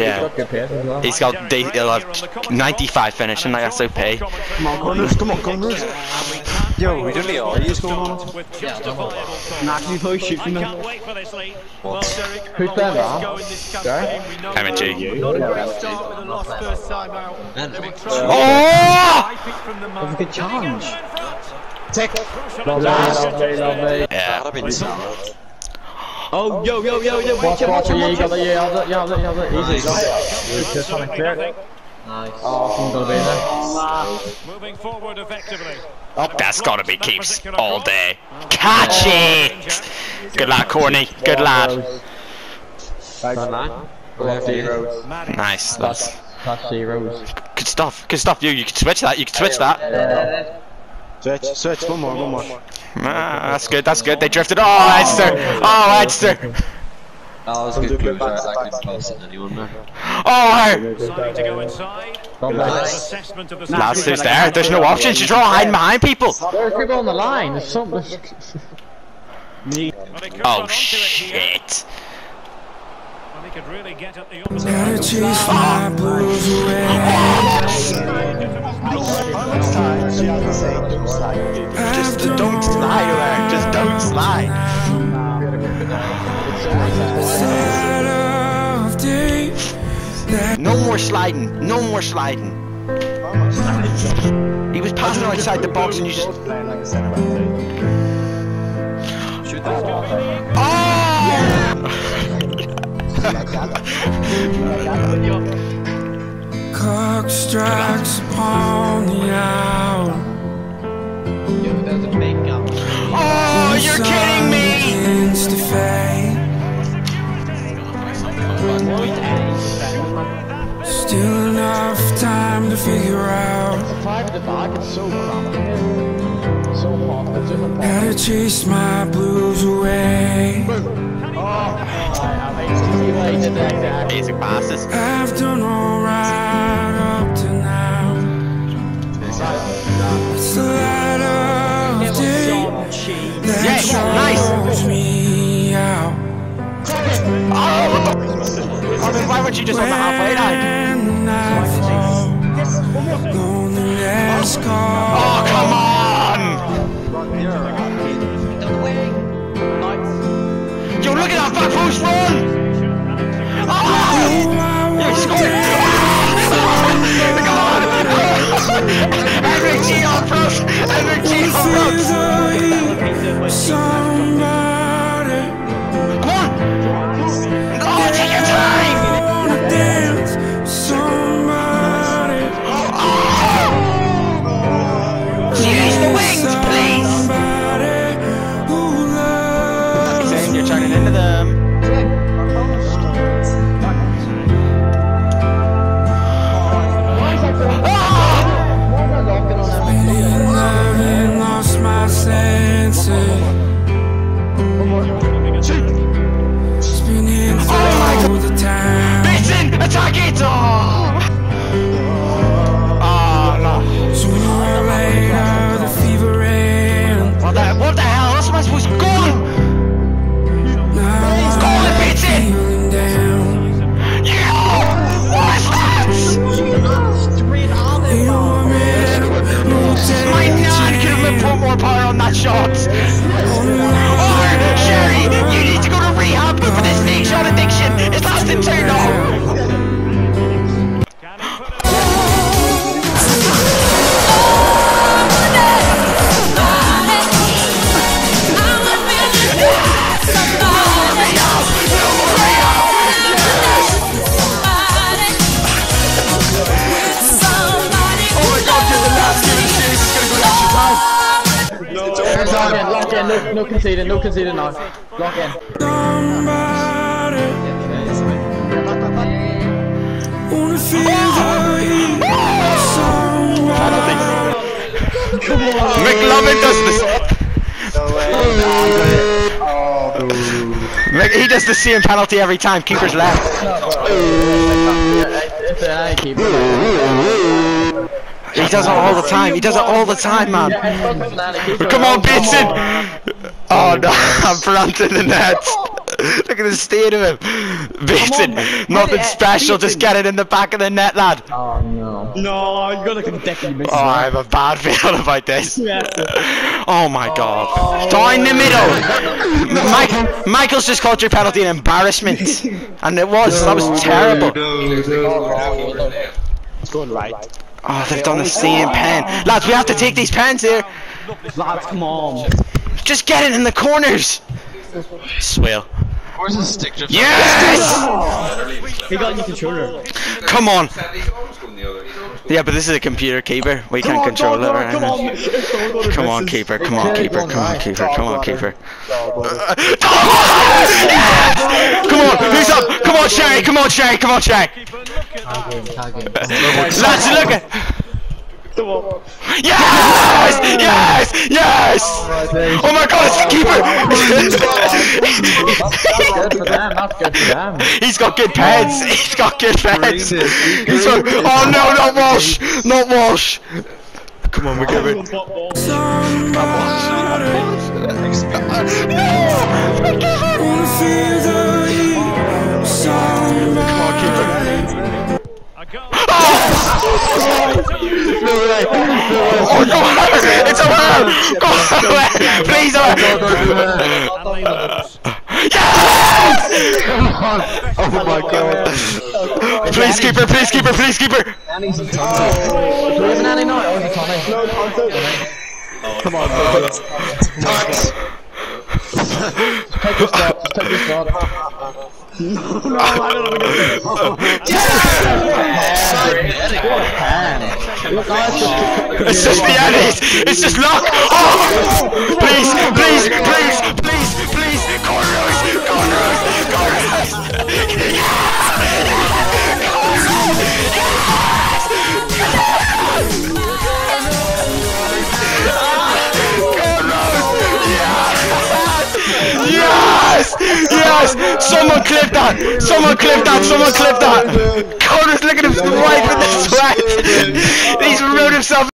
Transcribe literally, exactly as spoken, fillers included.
Yeah. He's got de he'll have ninety-five finish and that's O P. Come on, Gunners, come on, Gunners. Yo, we don't need all these going on. Nah, can you please shoot from them? What? Who's playing that? M and G. Oh! Have a good challenge. Take. Lovely, lovely, lovely. Yeah. Oh, yo, yo, yo, yo, Watch, watch, yeah, you got it, yeah, you have it, you have it, you have it, easy. Just trying to clear it. Nice. Oh, I'm gonna be there. Moving forward effectively. Oh, that's gotta be keeps all day. Catch it! Good lad, Corny. Good lad. Nice. That's Catch zeros. good stuff. Good stuff. You, you can switch that. You can switch that. Switch, switch, one more, one more. Ah, that's good. That's good. They drifted. Oh, Edster. Oh, Edster. That was a good clue. I can pass it anyone there. Oh, Deciding to go inside. Nice. Assessment of the lads, who's there? There's no options. You're all hiding behind people. There's people on the line. There's something. Oh shit. Well, he could really get at the opposite. Just don't slide there. Just don't slide. No more sliding. No more sliding. He was passing outside the box and you just. Oh! Clock strikes upon the hour. Oh, you're kidding me! To fade. Still enough time to figure out Five at the back, it's so cramped. So hot. how to chase my blues away. Basic passes. I've done alright up to now. It's the light of day that Yes, nice. shows me out. Oh, what the? I mean, why would you just on the halfway line? And the night falls, loneliness calls. Oh, come on! Yo, look at that back post run! Oh! You scored! Come on! Henrik G on front! Henrik G on front! Somebody, Come on! Oh, take your time! wanna dance. Somebody, Use the wings, please! somebody who loves Saying you're turning into them. Loving, lost my senses. Spinning through the time. Mason, attack it! Oh! Oh, no. Sooner or later, the fever ends. What the, what the hell? That's my supposed to go on! Now Go on, I'm Mason! feeling down. Yeah! What is that? You were meant to My take nan could have put more power on that shot! Or, Sherry, you need to go to rehab for this big shot addiction! It's lasting too long! Lock in, lock in, no, no conceding, no conceding now. Lock in. somebody. Wanna feel the heat. Somebody. McLovin does this. Mc- he does the same penalty every time. Keeper's left. It's a high keeper. He does it all the time. He does it all the time, man. Come on, Bateson. Oh no, I'm planting the net. Look at the state of him. Vixen, nothing special, just get it in the back of the net, lad. Oh no. No, you're gonna look at the Oh, I have a bad feeling about this. Oh my god. Down the middle. Mike, Michael's just called your penalty an embarrassment. And it was, that was terrible. It's going right. Oh, they've done the same pen. Lads, we have to take these pens here. Lads, come on. Just get it in the corners. Swill. Where's the stick drift? Yes! He got your controller. Come on. Yeah, but this is a computer keeper. We can't control it. Right? Come on. Come on, keeper. Come on, keeper. Come on, keeper. Come on, keeper. Come on, who's up? Come on, Sherry. Come on, Sherry. Come on, Sherry. Lads, look at. Yes! Yes! Yes! Oh my god, it's the keeper! Good for them, that's good for them. He's got good pens! He's got good pens! He's got, oh no, not Walsh! Not Walsh! Come on, we give it. No way! Oh, go on! It's a worm! Go away! Please, away! Yes! Oh my god. Please, keeper! Please, keeper! Please, keeper! Do we have an Annie now? Or is it Tommy? Come on, Take this shot, take this shot. no, no, I don't know what to do. It's just the Annies! It's just luck! Oh! Please! Please! Please! Please! Please! Corners! Corners! Corners! Yes! Yes! Someone clip that! Someone clip that! Someone clip that! Connor's looking at him right with the sweat! He's ruined himself.